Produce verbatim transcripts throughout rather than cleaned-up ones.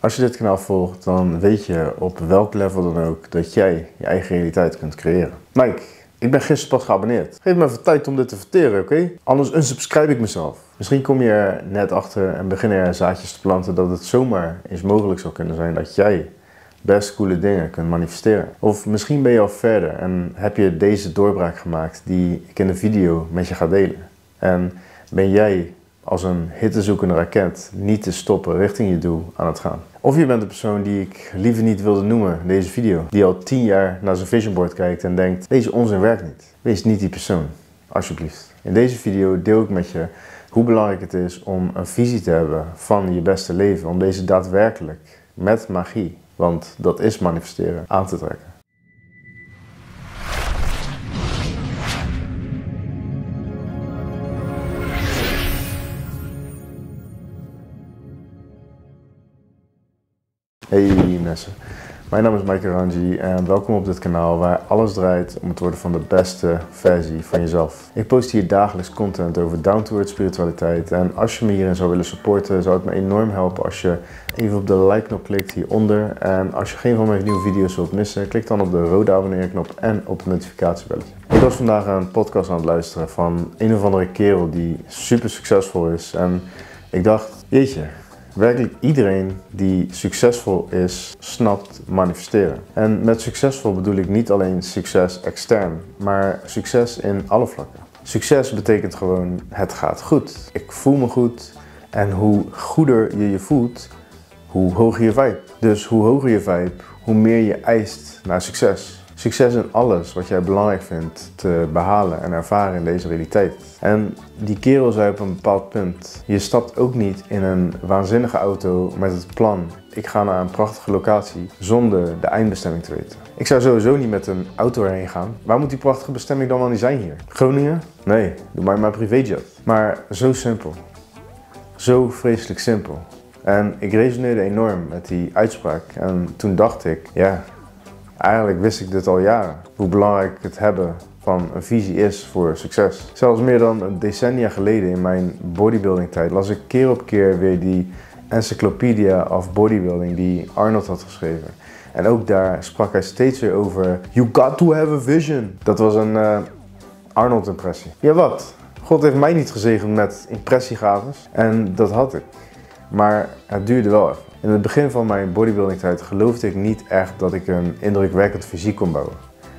Als je dit kanaal volgt, dan weet je op welk level dan ook dat jij je eigen realiteit kunt creëren. Mike, ik ben gisteren pas geabonneerd. Geef me even tijd om dit te verteren, oké? Okay? Anders unsubscribe ik mezelf. Misschien kom je er net achter en beginnen er zaadjes te planten dat het zomaar eens mogelijk zou kunnen zijn dat jij best coole dingen kunt manifesteren. Of misschien ben je al verder en heb je deze doorbraak gemaakt die ik in de video met je ga delen. En ben jij als een hittezoekende raket niet te stoppen richting je doel aan het gaan. Of je bent de persoon die ik liever niet wilde noemen in deze video. Die al tien jaar naar zijn vision board kijkt en denkt, deze onzin werkt niet. Wees niet die persoon, alsjeblieft. In deze video deel ik met je hoe belangrijk het is om een visie te hebben van je beste leven. Om deze daadwerkelijk met magie, want dat is manifesteren, aan te trekken. Hey mensen, mijn naam is Mike Ranji en welkom op dit kanaal waar alles draait om het worden van de beste versie van jezelf. Ik post hier dagelijks content over down-to-earth spiritualiteit en als je me hierin zou willen supporten, zou het me enorm helpen als je even op de like-knop klikt hieronder. En als je geen van mijn nieuwe video's wilt missen, klik dan op de rode abonneren-knop en op het notificatiebelletje. Ik was vandaag een podcast aan het luisteren van een of andere kerel die super succesvol is en ik dacht, jeetje. Werkelijk iedereen die succesvol is, snapt manifesteren. En met succesvol bedoel ik niet alleen succes extern, maar succes in alle vlakken. Succes betekent gewoon, het gaat goed. Ik voel me goed en hoe goeder je je voelt, hoe hoger je vibe. Dus hoe hoger je vibe, hoe meer je eist naar succes. Succes in alles wat jij belangrijk vindt te behalen en ervaren in deze realiteit. En die kerel zei op een bepaald punt, je stapt ook niet in een waanzinnige auto met het plan, ik ga naar een prachtige locatie, zonder de eindbestemming te weten. Ik zou sowieso niet met een auto erheen gaan. Waar moet die prachtige bestemming dan wel niet zijn hier? Groningen? Nee, doe maar mijn privéjet. Maar zo simpel. Zo vreselijk simpel. En ik resoneerde enorm met die uitspraak en toen dacht ik, ja... Eigenlijk wist ik dit al jaren, hoe belangrijk het hebben van een visie is voor succes. Zelfs meer dan een decennia geleden in mijn bodybuilding tijd las ik keer op keer weer die Encyclopedia of Bodybuilding die Arnold had geschreven. En ook daar sprak hij steeds weer over, you got to have a vision. Dat was een uh, Arnold impressie. Ja wat, God heeft mij niet gezegend met impressiegaves en dat had ik. Maar het duurde wel even. In het begin van mijn bodybuilding tijd geloofde ik niet echt dat ik een indrukwekkend fysiek kon bouwen.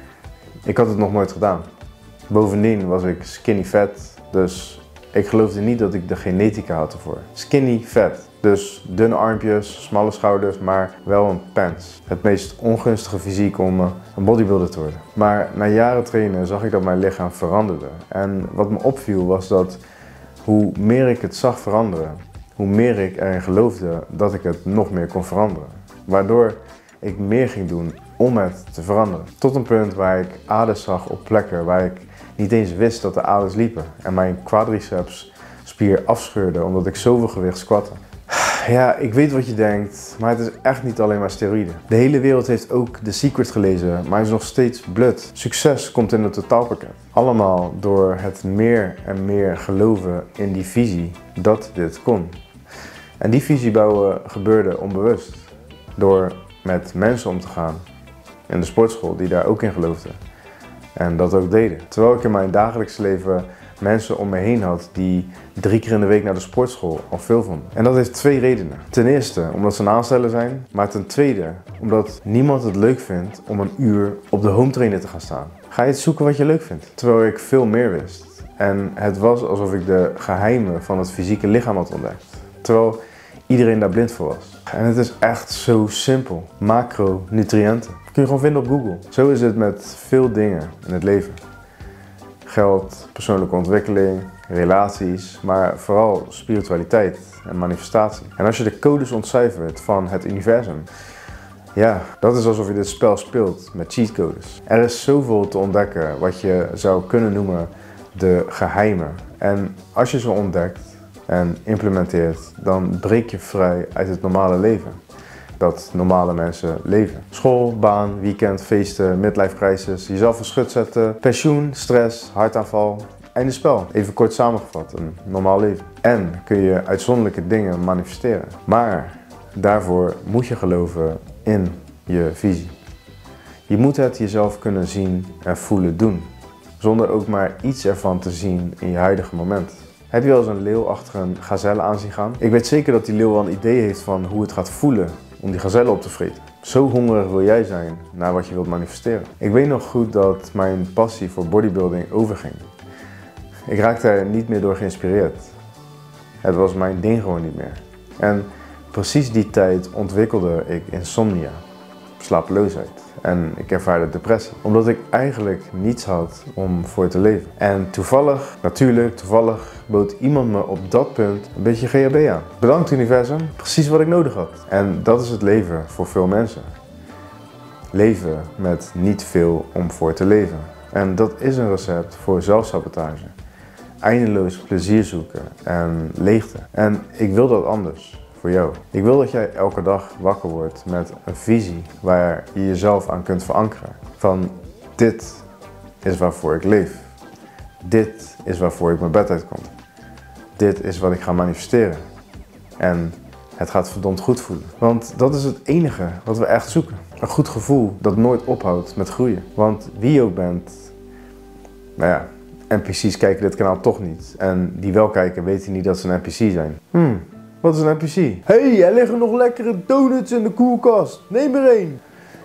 Ik had het nog nooit gedaan. Bovendien was ik skinny fat, dus ik geloofde niet dat ik de genetica had ervoor. Skinny fat, dus dunne armpjes, smalle schouders, maar wel een pants. Het meest ongunstige fysiek om een bodybuilder te worden. Maar na jaren trainen zag ik dat mijn lichaam veranderde. En wat me opviel was dat hoe meer ik het zag veranderen, hoe meer ik erin geloofde dat ik het nog meer kon veranderen. Waardoor ik meer ging doen om het te veranderen. Tot een punt waar ik aders zag op plekken waar ik niet eens wist dat de aders liepen. En mijn quadriceps spier afscheurde omdat ik zoveel gewicht squatte. Ja, ik weet wat je denkt, maar het is echt niet alleen maar steroïden. De hele wereld heeft ook The Secret gelezen, maar is nog steeds blut. Succes komt in een totaalpakket. Allemaal door het meer en meer geloven in die visie dat dit kon. En die visie bouwen gebeurde onbewust. Door met mensen om te gaan in de sportschool die daar ook in geloofden. En dat ook deden. Terwijl ik in mijn dagelijks leven mensen om me heen had die drie keer in de week naar de sportschool al veel vonden. En dat heeft twee redenen. Ten eerste omdat ze een aansteller zijn, maar ten tweede omdat niemand het leuk vindt om een uur op de home trainer te gaan staan. Ga je het zoeken wat je leuk vindt. Terwijl ik veel meer wist. En het was alsof ik de geheimen van het fysieke lichaam had ontdekt. Terwijl iedereen daar blind voor was. En het is echt zo simpel. Macronutriënten. Dat kun je gewoon vinden op Google. Zo is het met veel dingen in het leven. Geld, persoonlijke ontwikkeling, relaties, maar vooral spiritualiteit en manifestatie. En als je de codes ontcijfert van het universum, ja, dat is alsof je dit spel speelt met cheatcodes. Er is zoveel te ontdekken wat je zou kunnen noemen de geheimen. En als je ze ontdekt en implementeert, dan breek je vrij uit het normale leven. Dat normale mensen leven. School, baan, weekend, feesten, midlife crisis, jezelf een schut zetten, pensioen, stress, hartaanval. Einde spel. Even kort samengevat, een normaal leven. En kun je uitzonderlijke dingen manifesteren. Maar daarvoor moet je geloven in je visie. Je moet het jezelf kunnen zien en voelen doen, zonder ook maar iets ervan te zien in je huidige moment. Heb je wel eens een leeuw achter een gazelle aan zien gaan? Ik weet zeker dat die leeuw wel een idee heeft van hoe het gaat voelen om die gazelle op te vreten. Zo hongerig wil jij zijn naar wat je wilt manifesteren. Ik weet nog goed dat mijn passie voor bodybuilding overging. Ik raakte er niet meer door geïnspireerd. Het was mijn ding gewoon niet meer. En precies die tijd ontwikkelde ik insomnia, slapeloosheid. En ik ervaarde depressie. Omdat ik eigenlijk niets had om voor te leven. En toevallig, natuurlijk toevallig, bood iemand me op dat punt een beetje G H B aan. Bedankt universum, precies wat ik nodig had. En dat is het leven voor veel mensen. Leven met niet veel om voor te leven. En dat is een recept voor zelfsabotage. Eindeloos plezier zoeken en leegte. En ik wil dat anders. Voor jou. Ik wil dat jij elke dag wakker wordt met een visie waar je jezelf aan kunt verankeren. Van dit is waarvoor ik leef. Dit is waarvoor ik mijn bed uitkom. Dit is wat ik ga manifesteren. En het gaat verdomd goed voelen. Want dat is het enige wat we echt zoeken. Een goed gevoel dat nooit ophoudt met groeien. Want wie je ook bent, nou ja, N P C's kijken dit kanaal toch niet. En die wel kijken weten niet dat ze een N P C zijn. Hmm. Wat is een N P C? Hé, hey, er liggen nog lekkere donuts in de koelkast. Neem er één.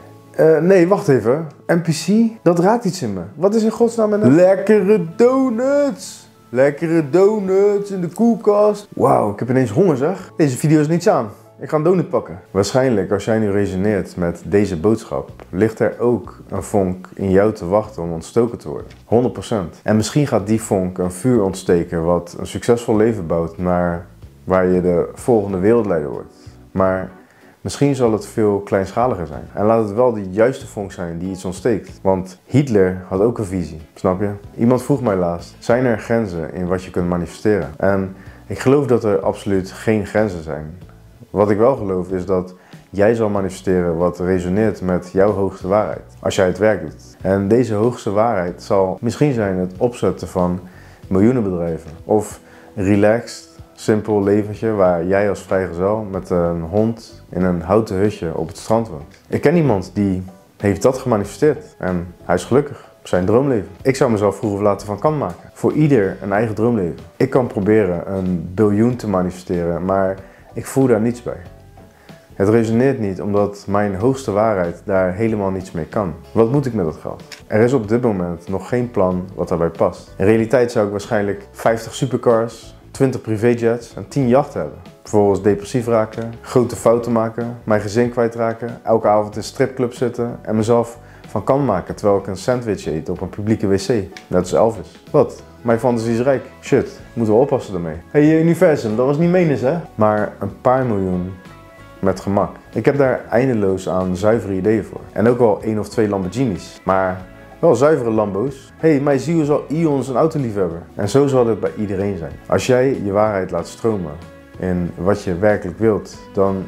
Uh, nee, wacht even. N P C? Dat raakt iets in me. Wat is in godsnaam een... Lekkere donuts! Lekkere donuts in de koelkast. Wauw, ik heb ineens honger zeg. Deze video is niets aan. Ik ga een donut pakken. Waarschijnlijk, als jij nu resoneert met deze boodschap, ligt er ook een vonk in jou te wachten om ontstoken te worden. honderd procent. En misschien gaat die vonk een vuur ontsteken wat een succesvol leven bouwt naar... waar je de volgende wereldleider wordt. Maar misschien zal het veel kleinschaliger zijn. En laat het wel de juiste vonk zijn die iets ontsteekt. Want Hitler had ook een visie, snap je? Iemand vroeg mij laatst, zijn er grenzen in wat je kunt manifesteren? En ik geloof dat er absoluut geen grenzen zijn. Wat ik wel geloof is dat jij zal manifesteren wat resoneert met jouw hoogste waarheid. Als jij het werk doet. En deze hoogste waarheid zal misschien zijn het opzetten van miljoenen bedrijven. Of relaxed, simpel leventje waar jij als vrijgezel met een hond in een houten hutje op het strand woont. Ik ken iemand die heeft dat gemanifesteerd en hij is gelukkig. Zijn droomleven. Ik zou mezelf vroeg of later van kant maken. Voor ieder een eigen droomleven. Ik kan proberen een biljoen te manifesteren, maar ik voel daar niets bij. Het resoneert niet omdat mijn hoogste waarheid daar helemaal niets mee kan. Wat moet ik met dat geld? Er is op dit moment nog geen plan wat daarbij past. In realiteit zou ik waarschijnlijk vijftig supercars, twintig privéjets en tien jachten hebben. Vervolgens depressief raken, grote fouten maken, mijn gezin kwijtraken, elke avond in stripclub zitten en mezelf van kant maken terwijl ik een sandwich eet op een publieke wc. Net als Elvis. Wat? Mijn fantasie is rijk. Shit, moeten we oppassen daarmee. Hé hey, universum, dat was niet menens hè? Maar een paar miljoen met gemak. Ik heb daar eindeloos aan zuivere ideeën voor. En ook wel één of twee Lamborghinis. Maar wel zuivere Lambo's. Hé, hey, mijn ziel is al eons een autoliefhebber. En zo zal het bij iedereen zijn. Als jij je waarheid laat stromen in wat je werkelijk wilt, dan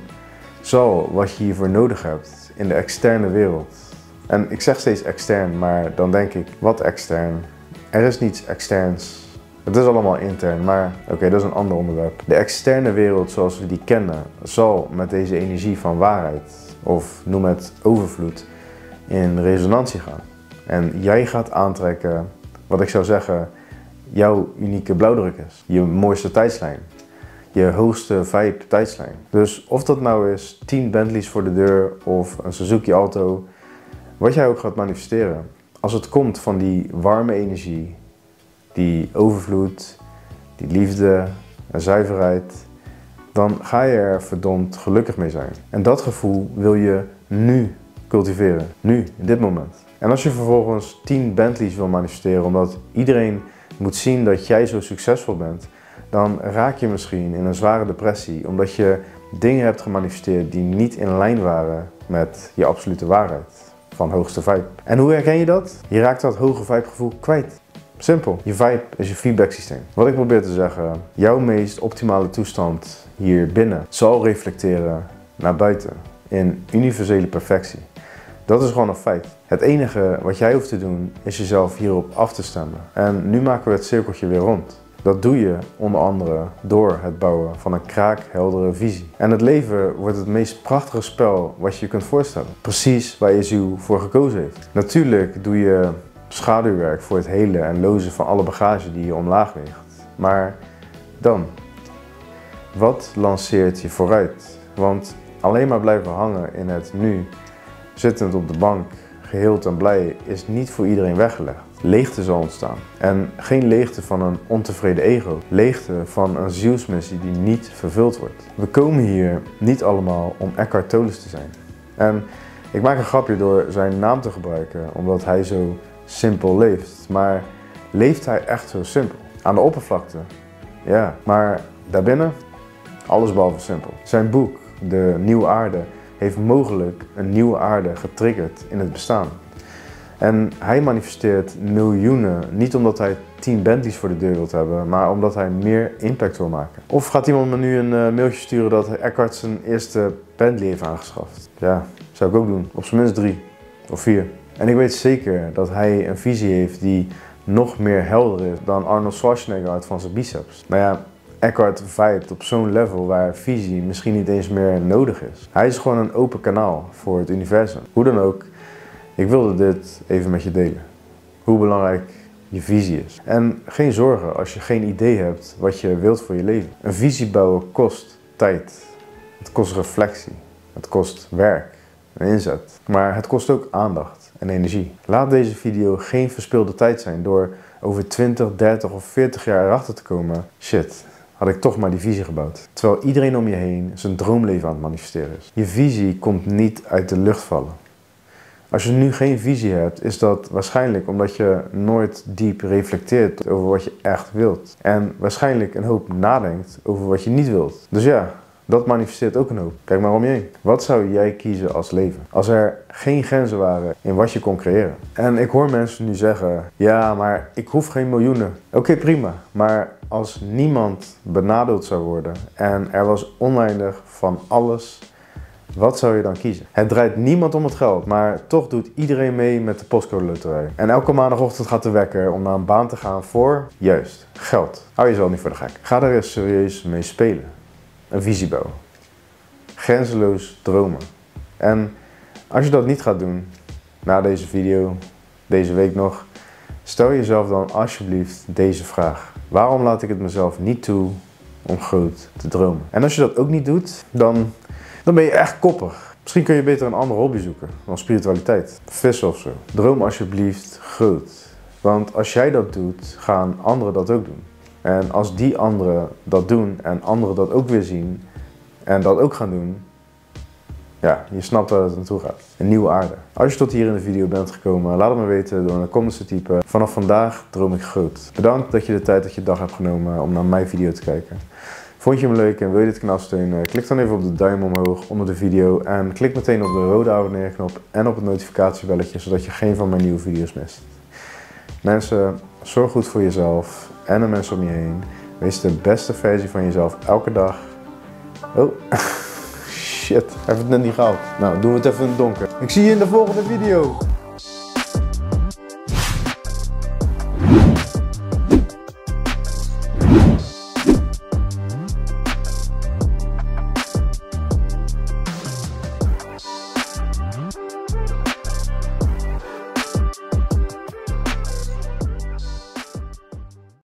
zal wat je hiervoor nodig hebt in de externe wereld. En ik zeg steeds extern, maar dan denk ik, wat extern? Er is niets externs. Het is allemaal intern, maar oké, okay, dat is een ander onderwerp. De externe wereld zoals we die kennen, zal met deze energie van waarheid, of noem het overvloed, in resonantie gaan. En jij gaat aantrekken, wat ik zou zeggen, jouw unieke blauwdruk is. Je mooiste tijdslijn. Je hoogste vibe tijdslijn. Dus of dat nou is tien Bentleys voor de deur of een Suzuki Alto, wat jij ook gaat manifesteren. Als het komt van die warme energie, die overvloed, die liefde en zuiverheid, dan ga je er verdomd gelukkig mee zijn. En dat gevoel wil je nu cultiveren. Nu, in dit moment. En als je vervolgens tien Bentleys wil manifesteren omdat iedereen moet zien dat jij zo succesvol bent, dan raak je misschien in een zware depressie omdat je dingen hebt gemanifesteerd die niet in lijn waren met je absolute waarheid van hoogste vibe. En hoe herken je dat? Je raakt dat hoge vibegevoel kwijt. Simpel. Je vibe is je feedback systeem. Wat ik probeer te zeggen, jouw meest optimale toestand hier binnen zal reflecteren naar buiten in universele perfectie. Dat is gewoon een feit. Het enige wat jij hoeft te doen is jezelf hierop af te stemmen. En nu maken we het cirkeltje weer rond. Dat doe je onder andere door het bouwen van een kraakheldere visie. En het leven wordt het meest prachtige spel wat je je kunt voorstellen. Precies waar je ziel voor gekozen heeft. Natuurlijk doe je schaduwwerk voor het helen en lozen van alle bagage die je omlaag weegt. Maar dan, wat lanceert je vooruit? Want alleen maar blijven hangen in het nu, zittend op de bank, geheeld en blij, is niet voor iedereen weggelegd. Leegte zal ontstaan. En geen leegte van een ontevreden ego. Leegte van een zielsmissie die niet vervuld wordt. We komen hier niet allemaal om Eckhart Tolle te zijn. En ik maak een grapje door zijn naam te gebruiken, omdat hij zo simpel leeft. Maar leeft hij echt zo simpel? Aan de oppervlakte? Ja. Maar daarbinnen? Alles behalve simpel. Zijn boek, De Nieuwe Aarde, heeft mogelijk een nieuwe aarde getriggerd in het bestaan. En hij manifesteert miljoenen, niet omdat hij tien Bentleys voor de deur wilt hebben, maar omdat hij meer impact wil maken. Of gaat iemand me nu een uh, mailtje sturen dat Eckhart zijn eerste Bentley heeft aangeschaft? Ja, zou ik ook doen. Op zijn minst drie of vier. En ik weet zeker dat hij een visie heeft die nog meer helder is dan Arnold Schwarzenegger uit van zijn biceps. Nou ja, Eckhart vibet op zo'n level waar visie misschien niet eens meer nodig is. Hij is gewoon een open kanaal voor het universum. Hoe dan ook, ik wilde dit even met je delen. Hoe belangrijk je visie is. En geen zorgen als je geen idee hebt wat je wilt voor je leven. Een visie bouwen kost tijd. Het kost reflectie. Het kost werk en inzet. Maar het kost ook aandacht en energie. Laat deze video geen verspilde tijd zijn door over twintig, dertig of veertig jaar erachter te komen. Shit, had ik toch maar die visie gebouwd. Terwijl iedereen om je heen zijn droomleven aan het manifesteren is. Je visie komt niet uit de lucht vallen. Als je nu geen visie hebt, is dat waarschijnlijk omdat je nooit diep reflecteert over wat je echt wilt. En waarschijnlijk een hoop nadenkt over wat je niet wilt. Dus ja, dat manifesteert ook een hoop. Kijk maar om je heen. Wat zou jij kiezen als leven? Als er geen grenzen waren in wat je kon creëren. En ik hoor mensen nu zeggen, ja, maar ik hoef geen miljoenen. Oké, okay, prima. Maar als niemand benadeeld zou worden en er was oneindig van alles, wat zou je dan kiezen? Het draait niemand om het geld, maar toch doet iedereen mee met de postcode loterij. En elke maandagochtend gaat de wekker om naar een baan te gaan voor, juist, geld. Hou jezelf niet voor de gek. Ga er eens serieus mee spelen. Een visie bouwen. Grenzeloos dromen. En als je dat niet gaat doen, na deze video, deze week nog, stel jezelf dan alsjeblieft deze vraag. Waarom laat ik het mezelf niet toe om groot te dromen? En als je dat ook niet doet, dan... dan ben je echt koppig. Misschien kun je beter een andere hobby zoeken dan spiritualiteit. Vissen of zo. Droom alsjeblieft groot. Want als jij dat doet, gaan anderen dat ook doen. En als die anderen dat doen en anderen dat ook weer zien en dat ook gaan doen, ja, je snapt waar het naartoe gaat. Een nieuwe aarde. Als je tot hier in de video bent gekomen, laat het me weten door in de comments te typen. Vanaf vandaag droom ik groot. Bedankt dat je de tijd uit je dag hebt genomen om naar mijn video te kijken. Vond je hem leuk en wil je dit kanaal steunen? Klik dan even op de duim omhoog onder de video en klik meteen op de rode abonneerknop en op het notificatiebelletje, zodat je geen van mijn nieuwe video's mist. Mensen, zorg goed voor jezelf en de mensen om je heen. Wees de beste versie van jezelf elke dag. Oh, shit, hij heeft het net niet gehaald. Nou, doen we het even in het donker. Ik zie je in de volgende video.